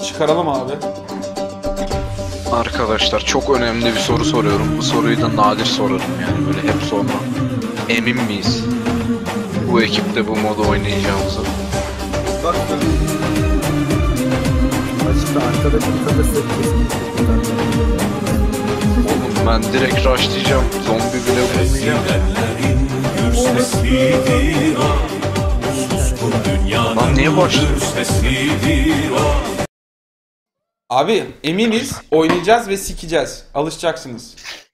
Çıkaralım abi. Arkadaşlar çok önemli bir soru soruyorum. Bu soruyu da nadir sorarım yani böyle hep sormam. Emin miyiz bu ekipte bu modu oynayacağımızı? Bak açıkta arkadaki kalırsa Oğlum ben direkt rushlayacağım. Zombi bile bulmayacağım. Lan niye başlıyor? Abi eminiz oynayacağız ve sikeceğiz. Alışacaksınız.